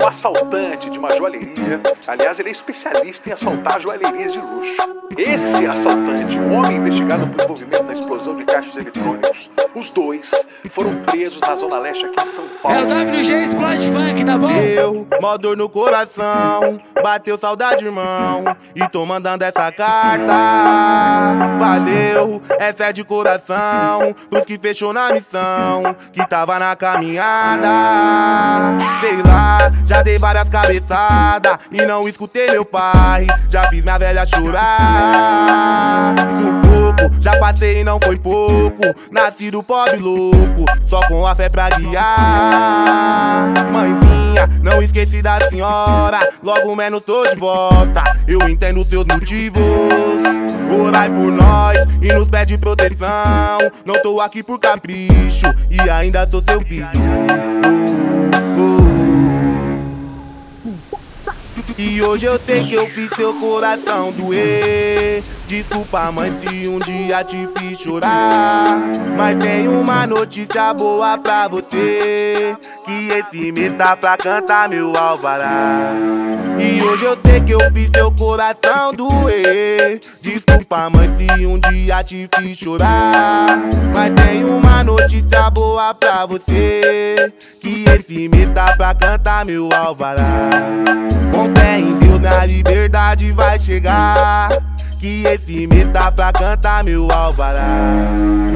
um assaltante de uma joalheria. Aliás, ele é especialista em assaltar joalherias de luxo. Esse assaltante, um homem investigado por envolvimento na explosão de caixas eletrônicos, os dois foram presos na Zona Leste aqui em São Paulo. É o WG Explode Funk, tá bom? Eu, mó dor no coração, bateu saudade, irmão, e tô mandando essa carta. Valeu, essa é de coração, pros que fechou na missão, que tava na caminhada. Sei lá, já dei várias cabeçadas e não escutei meu pai, já fiz minha velha chorar. Sufoco, já passei e não foi pouco, nasci do pobre louco, só com a fé pra guiar. Mãezinha, não esqueci da senhora, logo menos tô de volta, eu entendo seus motivos. Orai por nós e nos pede proteção, não tô aqui por capricho e ainda sou seu filho. E hoje eu sei que eu fiz seu coração doer. Desculpa, mãe, se um dia te fiz chorar, mas tem uma notícia boa pra você, que esse mês dá pra cantar meu alvará. E hoje eu sei que eu fiz seu coração doer. Desculpa, mãe, se um dia te fiz chorar, mas tem uma notícia boa pra você, que esse mês dá pra cantar meu alvará. Com fé em Deus, na liberdade vai chegar, que esse mês dá pra cantar meu alvará.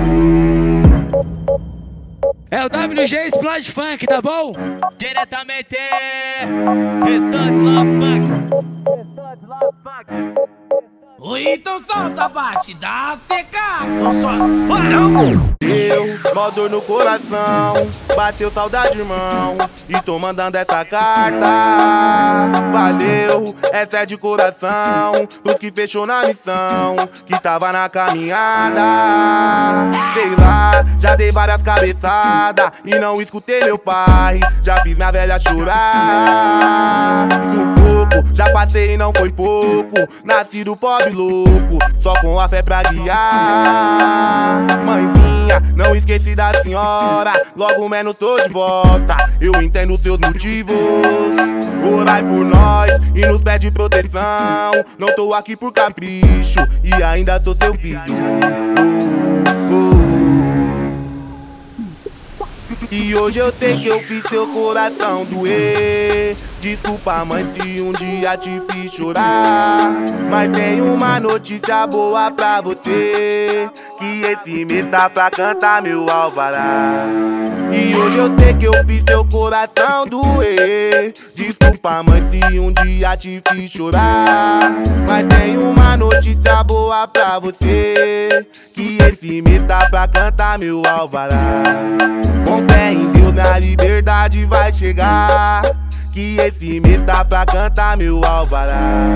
É o WG Explode Funk, tá bom? Diretamente Restantes Love Funk. Oi, então solta, bate, dá seca. Não. Eu, mó dor no coração, bateu saudade, irmão, e tô mandando essa carta. Valeu, essa é de coração, pros que fechou na missão, que tava na caminhada. Sei lá, já dei várias cabeçadas e não escutei meu pai, já fiz minha velha chorar. Sufoco, já passei e não foi pouco, nasci do pobre louco, só com a fé pra guiar. Mãezinha, não esqueci da senhora, logo menos tô de volta, eu entendo seus motivos. Orai por nós e nos pede proteção, não tô aqui por capricho e ainda sou seu filho. E hoje eu sei que eu fiz seu coração doer. Desculpa, mãe, se um dia te fiz chorar, mas tem uma notícia boa pra você, que esse mês dá pra cantar meu alvará. E hoje eu sei que eu fiz seu coração doer. Desculpa, mãe, se um dia te fiz chorar, mas tem uma notícia boa pra você, que esse mês dá pra cantar meu alvará. Com fé em Deus, na liberdade vai chegar, que esse mês dá pra cantar meu alvará.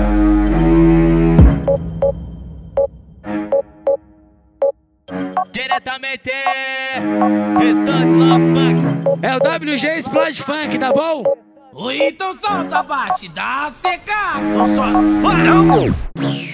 Diretamente Restantes Love Funk. É o WG Explode Funk, tá bom? Oi, então solta, bate, dá seca. Não.